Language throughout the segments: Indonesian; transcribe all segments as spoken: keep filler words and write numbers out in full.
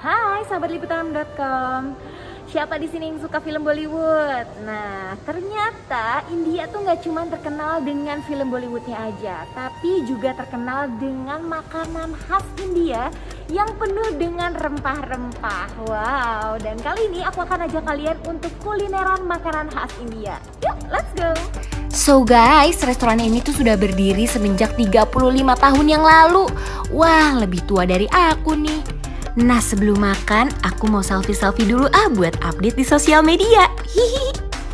Hai sahabat liputan dot com. Siapa di sini yang suka film Bollywood? Nah, ternyata India tuh nggak cuma terkenal dengan film Bollywoodnya aja, tapi juga terkenal dengan makanan khas India yang penuh dengan rempah-rempah. Wow, dan kali ini aku akan ajak kalian untuk kulineran makanan khas India. Yuk, let's go! So guys, restoran ini tuh sudah berdiri semenjak tiga puluh lima tahun yang lalu. Wah, lebih tua dari aku nih. Nah, sebelum makan, aku mau selfie-selfie dulu ah buat update di sosial media. Hihi.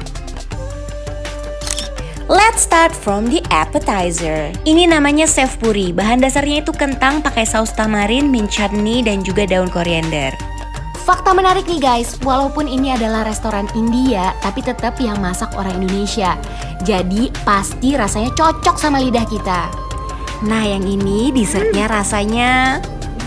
Let's start from the appetizer. Ini namanya chef puri. Bahan dasarnya itu kentang pakai saus tamarin, mint chutney, dan juga daun koriander. Fakta menarik nih guys, walaupun ini adalah restoran India, tapi tetap yang masak orang Indonesia. Jadi pasti rasanya cocok sama lidah kita. Nah, yang ini dessertnya rasanya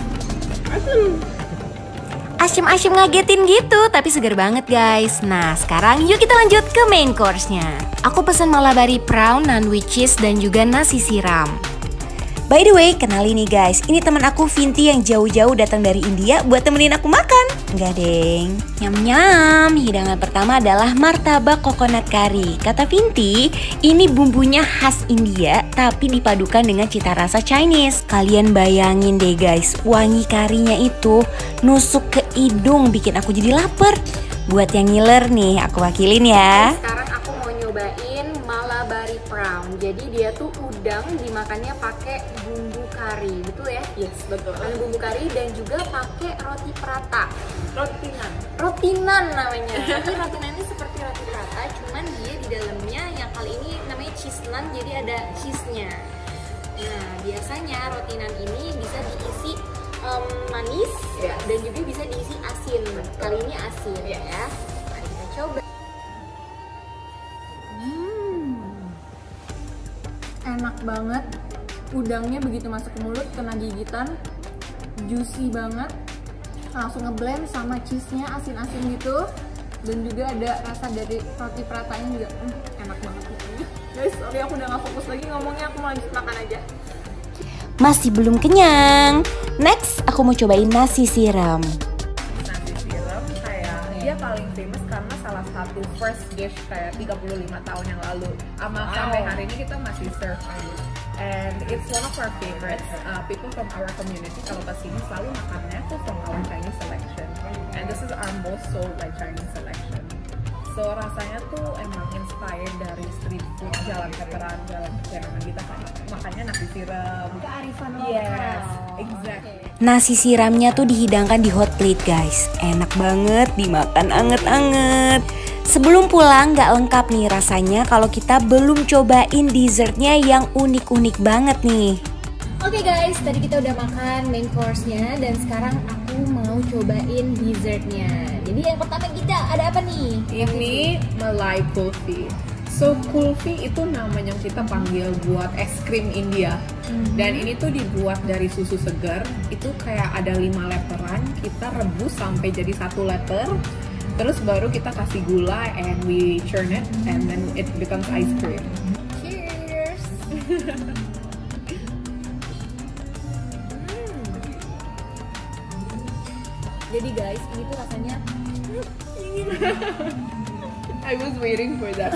asyem-asyem ngagetin gitu, tapi seger banget guys. Nah, sekarang yuk kita lanjut ke main course-nya. Aku pesan malabari prawn, naan with cheese, dan juga nasi siram. By the way, kenalin nih guys, ini teman aku Vinti yang jauh-jauh datang dari India buat temenin aku makan. Enggak deng. Nyam-nyam. Hidangan pertama adalah martabak coconut curry. Kata Vinti, ini bumbunya khas India tapi dipadukan dengan cita rasa Chinese. Kalian bayangin deh guys, wangi karinya itu nusuk ke hidung, bikin aku jadi lapar. Buat yang ngiler nih, aku wakilin ya. Sekarang aku mau nyobain malabari prawn. Jadi dia tuh udang dimakannya pakai bumbu kari, betul ya? Yes, betul. Pakai bumbu kari dan juga pakai roti prata. Rotinan. Rotinan namanya. Jadi rotinan ini seperti roti prata, cuman dia di dalamnya yang kali ini namanya cheese naan, jadi ada cheese-nya. Nah, biasanya rotinan ini bisa diisi um, manis, yes, dan juga bisa diisi asin. Kali ini asin, yes, ya. Mari kita coba. Enak banget, udangnya begitu masuk ke mulut kena gigitan, juicy banget, langsung ngeblend sama cheese-nya asin-asin gitu, dan juga ada rasa dari roti pratanya juga. hmm, enak banget guys. Sorry aku udah gak fokus lagi ngomongnya, aku mau lanjut makan aja. Masih belum kenyang. Next, aku mau cobain nasi siram. Nasi siram kayak dia paling famous karena salah satu first dish kayak tiga puluh lima tahun yang lalu. Ama wow. Sampai hari ini kita masih serve aja. And it's one of our favorites. Uh, people from our community kalau kesini selalu makannya tuh from our Chinese selection. And this is our most sold like Chinese selection. So rasanya tuh emang inspired dari street food, jalan veteran, jalan veteran kita kan. Makanya nasi siram. Kearifan lokal. Yes, exactly. Nasi siramnya tuh dihidangkan di hot plate guys. Enak banget dimakan anget-anget. Sebelum pulang gak lengkap nih rasanya kalau kita belum cobain dessertnya yang unik-unik banget nih. Oke okay guys, tadi kita udah makan main course-nya dan sekarang aku mau cobain dessertnya. Jadi yang pertama kita ada apa nih? Ini Malai Kulfi. So kulfi itu namanya kita panggil buat es krim India. Mm-hmm. Dan ini tuh dibuat dari susu segar. Itu kayak ada lima leteran. Kita rebus sampai jadi satu letter. Terus baru kita kasih gula and we churn it and then it becomes ice cream. Cheers. hmm. Jadi guys, ini tuh rasanya I was waiting for that.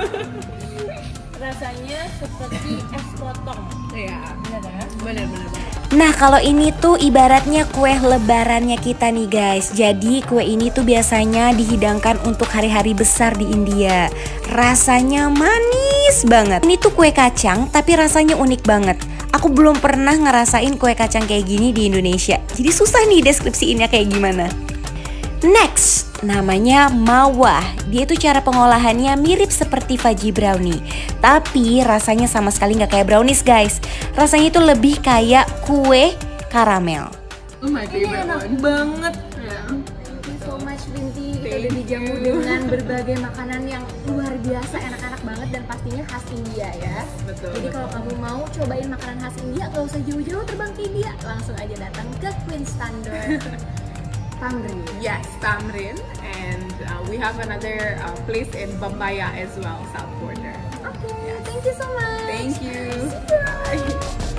Rasanya seperti es potong. Iya, benar-benar. Benar-benar. Nah, kalau ini tuh ibaratnya kue lebarannya kita nih guys. Jadi kue ini tuh biasanya dihidangkan untuk hari-hari besar di India. Rasanya manis banget. Ini tuh kue kacang tapi rasanya unik banget. Aku belum pernah ngerasain kue kacang kayak gini di Indonesia. Jadi susah nih deskripsiinnya kayak gimana. Next, namanya mawah. Dia tuh cara pengolahannya mirip seperti fudgy brownie, tapi rasanya sama sekali nggak kayak brownies guys. Rasanya itu lebih kayak kue karamel. Oh my favorite enak one. banget. Yeah. Thank you so much Binti. Kita udah dijamu dengan berbagai makanan yang luar biasa, enak-enak banget dan pastinya khas India ya. Betul. Jadi kalau kamu mau cobain makanan khas India, gak usah jauh-jauh terbang ke India, langsung aja datang ke Queen's Standard. Tamrin. Yes, Tamrin, and uh, we have another uh, place in Bambaya as well, South Border. Okay, yes. Thank you so much. Thank you. See you. Bye.